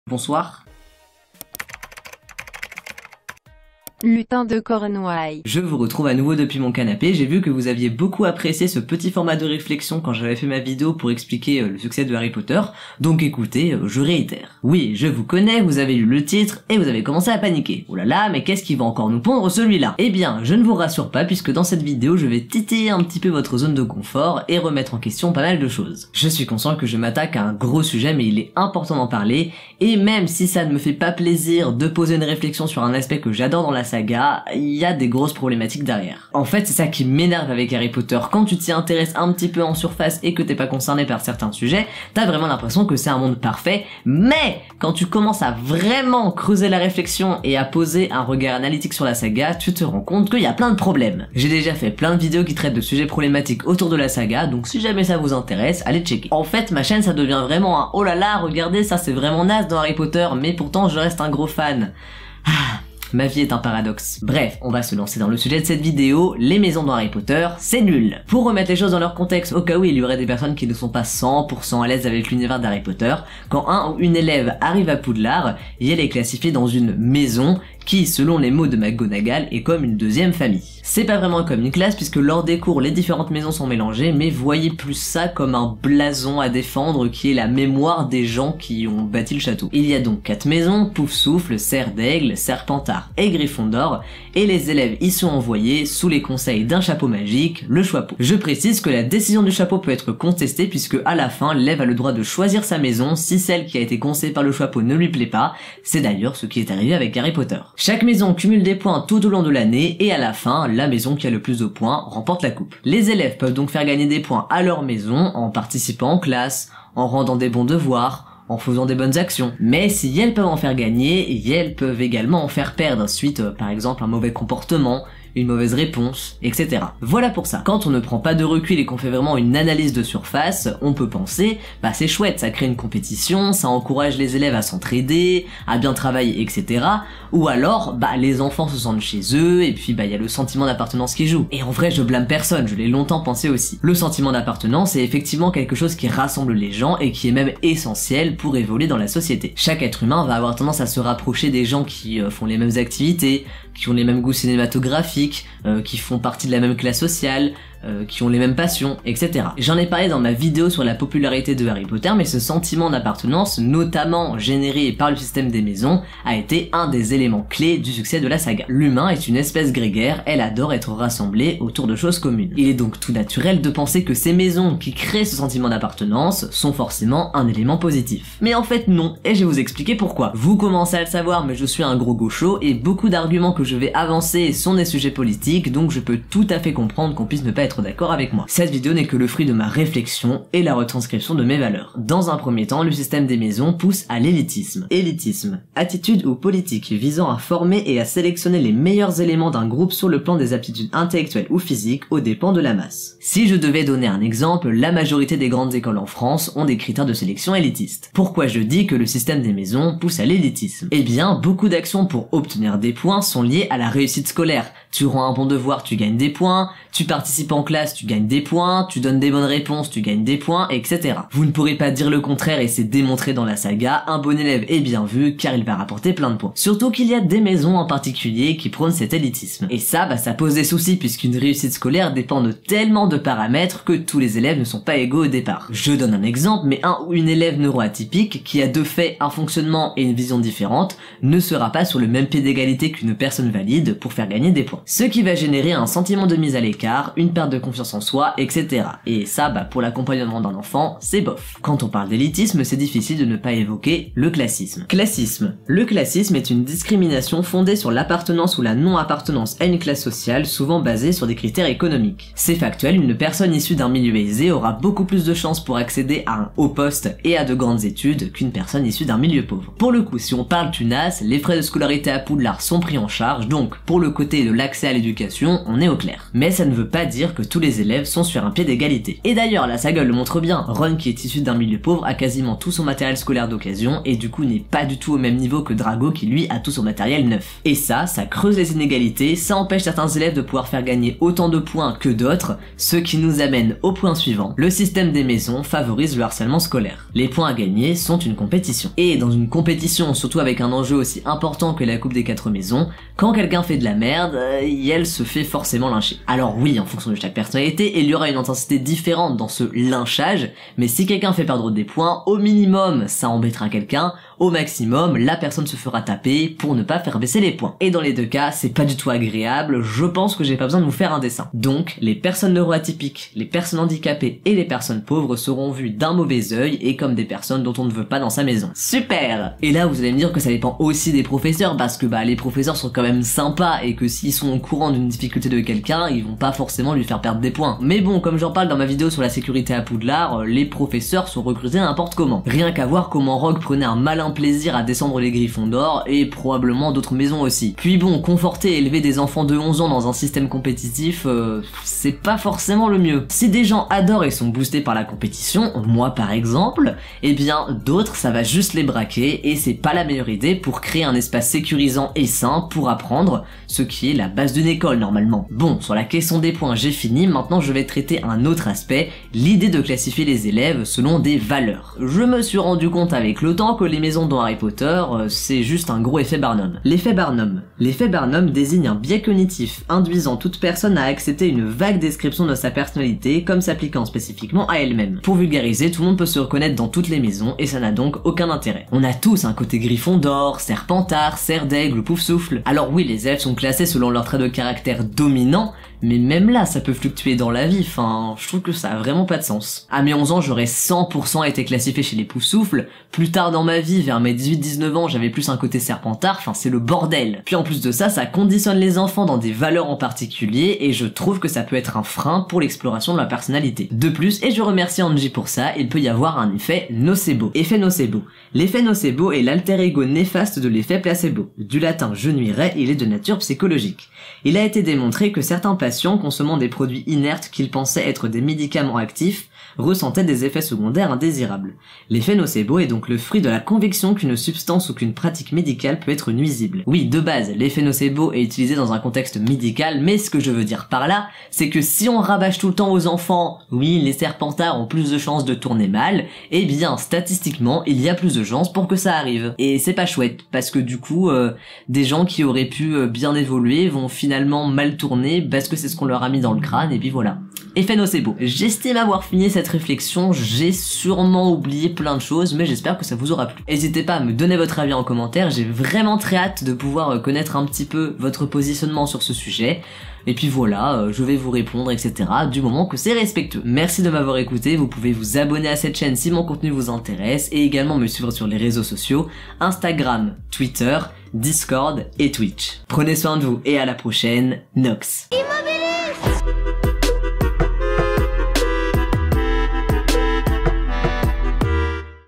Bonsoir. Lutin de Cornouailles. Je vous retrouve à nouveau depuis mon canapé. J'ai vu que vous aviez beaucoup apprécié ce petit format de réflexion quand j'avais fait ma vidéo pour expliquer le succès de Harry Potter. Donc écoutez, je réitère. Oui, je vous connais, vous avez lu le titre et vous avez commencé à paniquer. Oh là là, mais qu'est-ce qui va encore nous pondre celui-là? Eh bien, je ne vous rassure pas puisque dans cette vidéo, je vais titiller un petit peu votre zone de confort et remettre en question pas mal de choses. Je suis conscient que je m'attaque à un gros sujet, mais il est important d'en parler. Et même si ça ne me fait pas plaisir de poser une réflexion sur un aspect que j'adore dans la saga, il y a des grosses problématiques derrière. En fait, c'est ça qui m'énerve avec Harry Potter. Quand tu t'y intéresses un petit peu en surface et que t'es pas concerné par certains sujets, t'as vraiment l'impression que c'est un monde parfait, mais quand tu commences à vraiment creuser la réflexion et à poser un regard analytique sur la saga, tu te rends compte qu'il y a plein de problèmes. J'ai déjà fait plein de vidéos qui traitent de sujets problématiques autour de la saga, donc si jamais ça vous intéresse, allez checker. En fait, ma chaîne ça devient vraiment un oh là là, regardez ça c'est vraiment naze dans Harry Potter, mais pourtant je reste un gros fan. Ma vie est un paradoxe. Bref, on va se lancer dans le sujet de cette vidéo, les maisons dans Harry Potter, c'est nul. Pour remettre les choses dans leur contexte, au cas où il y aurait des personnes qui ne sont pas 100% à l'aise avec l'univers d'Harry Potter, quand un ou une élève arrive à Poudlard, elle est classifiée dans une maison qui, selon les mots de McGonagall, est comme une deuxième famille. C'est pas vraiment comme une classe puisque lors des cours, les différentes maisons sont mélangées, mais voyez plus ça comme un blason à défendre qui est la mémoire des gens qui ont bâti le château. Il y a donc 4 maisons, Poufsouffle, Serre d'Aigle, Serpentard et Gryffondor, et les élèves y sont envoyés sous les conseils d'un chapeau magique, le Choixpeau. Je précise que la décision du chapeau peut être contestée puisque à la fin, l'élève a le droit de choisir sa maison si celle qui a été conseillée par le Choixpeau ne lui plaît pas. C'est d'ailleurs ce qui est arrivé avec Harry Potter. Chaque maison cumule des points tout au long de l'année et à la fin, la maison qui a le plus de points remporte la coupe. Les élèves peuvent donc faire gagner des points à leur maison en participant en classe, en rendant des bons devoirs, en faisant des bonnes actions. Mais si elles peuvent en faire gagner, elles peuvent également en faire perdre suite par exemple un mauvais comportement, une mauvaise réponse, etc. Voilà pour ça. Quand on ne prend pas de recul et qu'on fait vraiment une analyse de surface, on peut penser, bah c'est chouette, ça crée une compétition, ça encourage les élèves à s'entraider, à bien travailler, etc. Ou alors, bah les enfants se sentent chez eux, et puis bah il y a le sentiment d'appartenance qui joue. Et en vrai, je blâme personne, je l'ai longtemps pensé aussi. Le sentiment d'appartenance est effectivement quelque chose qui rassemble les gens et qui est même essentiel pour évoluer dans la société. Chaque être humain va avoir tendance à se rapprocher des gens qui font les mêmes activités, qui ont les mêmes goûts cinématographiques, qui font partie de la même classe sociale, qui ont les mêmes passions, etc. J'en ai parlé dans ma vidéo sur la popularité de Harry Potter, mais ce sentiment d'appartenance, notamment généré par le système des maisons, a été un des éléments clés du succès de la saga. L'humain est une espèce grégaire, elle adore être rassemblée autour de choses communes. Il est donc tout naturel de penser que ces maisons qui créent ce sentiment d'appartenance sont forcément un élément positif. Mais en fait non, et je vais vous expliquer pourquoi. Vous commencez à le savoir, mais je suis un gros gaucho, et beaucoup d'arguments que je vais avancer sont des sujets politiques, donc je peux tout à fait comprendre qu'on puisse ne pas être d'accord avec moi. Cette vidéo n'est que le fruit de ma réflexion et la retranscription de mes valeurs. Dans un premier temps, le système des maisons pousse à l'élitisme. Élitisme, attitude ou politique visant à former et à sélectionner les meilleurs éléments d'un groupe sur le plan des aptitudes intellectuelles ou physiques aux dépens de la masse. Si je devais donner un exemple, la majorité des grandes écoles en France ont des critères de sélection élitistes. Pourquoi je dis que le système des maisons pousse à l'élitisme? Eh bien, beaucoup d'actions pour obtenir des points sont liées à la réussite scolaire. Tu rends un bon devoir, tu gagnes des points, tu participes en classe, tu gagnes des points, tu donnes des bonnes réponses, tu gagnes des points, etc. Vous ne pourrez pas dire le contraire et c'est démontré dans la saga, un bon élève est bien vu car il va rapporter plein de points. Surtout qu'il y a des maisons en particulier qui prônent cet élitisme. Et ça, ça pose des soucis puisqu'une réussite scolaire dépend de tellement de paramètres que tous les élèves ne sont pas égaux au départ. Je donne un exemple, mais un ou une élève neuroatypique qui a de fait un fonctionnement et une vision différente ne sera pas sur le même pied d'égalité qu'une personne valide pour faire gagner des points. Ce qui va générer un sentiment de mise à l'écart, une perte de confiance en soi, etc. Et ça, pour l'accompagnement d'un enfant, c'est bof. Quand on parle d'élitisme, c'est difficile de ne pas évoquer le classisme. Classisme. Le classisme est une discrimination fondée sur l'appartenance ou la non-appartenance à une classe sociale, souvent basée sur des critères économiques. C'est factuel, une personne issue d'un milieu aisé aura beaucoup plus de chances pour accéder à un haut poste et à de grandes études qu'une personne issue d'un milieu pauvre. Pour le coup, si on parle TUNAS, les frais de scolarité à Poudlard sont pris en charge, donc pour le côté de l'accès à l'éducation, on est au clair. Mais ça ne veut pas dire que que tous les élèves sont sur un pied d'égalité. Et d'ailleurs, la saga le montre bien, Ron qui est issu d'un milieu pauvre a quasiment tout son matériel scolaire d'occasion et du coup n'est pas du tout au même niveau que Drago qui lui a tout son matériel neuf. Et ça creuse les inégalités, ça empêche certains élèves de pouvoir faire gagner autant de points que d'autres, ce qui nous amène au point suivant. Le système des maisons favorise le harcèlement scolaire. Les points à gagner sont une compétition. Et dans une compétition, surtout avec un enjeu aussi important que la coupe des 4 maisons, quand quelqu'un fait de la merde, elle se fait forcément lyncher. Alors oui, en fonction de chaque personnalité, il y aura une intensité différente dans ce lynchage, mais si quelqu'un fait perdre des points, au minimum, ça embêtera quelqu'un, au maximum, la personne se fera taper pour ne pas faire baisser les points. Et dans les deux cas, c'est pas du tout agréable, je pense que j'ai pas besoin de vous faire un dessin. Donc, les personnes neuroatypiques, les personnes handicapées et les personnes pauvres seront vues d'un mauvais œil et comme des personnes dont on ne veut pas dans sa maison. Super! Et là, vous allez me dire que ça dépend aussi des professeurs, parce que les professeurs sont quand même sympas et que s'ils sont au courant d'une difficulté de quelqu'un, ils vont pas forcément lui faire perdre des points. Mais bon, comme j'en parle dans ma vidéo sur la sécurité à Poudlard, les professeurs sont recrutés n'importe comment. Rien qu'à voir comment Rogue prenait un malin plaisir à descendre les Griffons d'Or et probablement d'autres maisons aussi. Puis bon, conforter et élever des enfants de 11 ans dans un système compétitif, c'est pas forcément le mieux. Si des gens adorent et sont boostés par la compétition, moi par exemple, eh bien d'autres ça va juste les braquer et c'est pas la meilleure idée pour créer un espace sécurisant et sain pour apprendre, ce qui est la base d'une école normalement. Bon, sur la question des points j'ai fini, maintenant je vais traiter un autre aspect, l'idée de classifier les élèves selon des valeurs. Je me suis rendu compte avec le temps que les maisons dans Harry Potter, c'est juste un gros effet Barnum. L'effet Barnum. L'effet Barnum désigne un biais cognitif induisant toute personne à accepter une vague description de sa personnalité comme s'appliquant spécifiquement à elle-même. Pour vulgariser, tout le monde peut se reconnaître dans toutes les maisons et ça n'a donc aucun intérêt. On a tous un côté Griffon d'Or, Serpentard, Cerf d'Aigle, Poufsouffle. Alors oui, les élèves sont classés selon leur trait de caractère dominant, mais même là, ça peut fluctuer dans la vie, je trouve que ça a vraiment pas de sens. À mes 11 ans, j'aurais 100% été classifié chez les Poufsouffles. Plus tard dans ma vie, vers mes 18-19 ans, j'avais plus un côté Serpentard, c'est le bordel. Puis en plus de ça, ça conditionne les enfants dans des valeurs en particulier, et je trouve que ça peut être un frein pour l'exploration de la personnalité. De plus, et je remercie Angie pour ça, il peut y avoir un effet nocebo. Effet nocebo. L'effet nocebo est l'alter ego néfaste de l'effet placebo. Du latin je nuirais, il est de nature psychologique. Il a été démontré que certains patients consommant des produits inertes qu'ils pensaient être des médicaments actifs ressentaient des effets secondaires indésirables. L'effet nocebo est donc le fruit de la conviction qu'une substance ou qu'une pratique médicale peut être nuisible. Oui, de base, l'effet nocebo est utilisé dans un contexte médical, mais ce que je veux dire par là, c'est que si on rabâche tout le temps aux enfants, oui, les Serpentards ont plus de chances de tourner mal, eh bien, statistiquement, il y a plus de chances pour que ça arrive. Et c'est pas chouette, parce que du coup, des gens qui auraient pu bien évoluer vont finalement mal tourner, parce que c'est ce qu'on leur a mis dans le crâne, et puis voilà. Effet nocebo. J'estime avoir fini cette réflexion, j'ai sûrement oublié plein de choses, mais j'espère que ça vous aura plu. N'hésitez pas à me donner votre avis en commentaire, j'ai vraiment très hâte de pouvoir connaître un petit peu votre positionnement sur ce sujet. Et puis voilà, je vais vous répondre, etc. du moment que c'est respectueux. Merci de m'avoir écouté, vous pouvez vous abonner à cette chaîne si mon contenu vous intéresse, et également me suivre sur les réseaux sociaux, Instagram, Twitter, Discord et Twitch. Prenez soin de vous, et à la prochaine, Nox.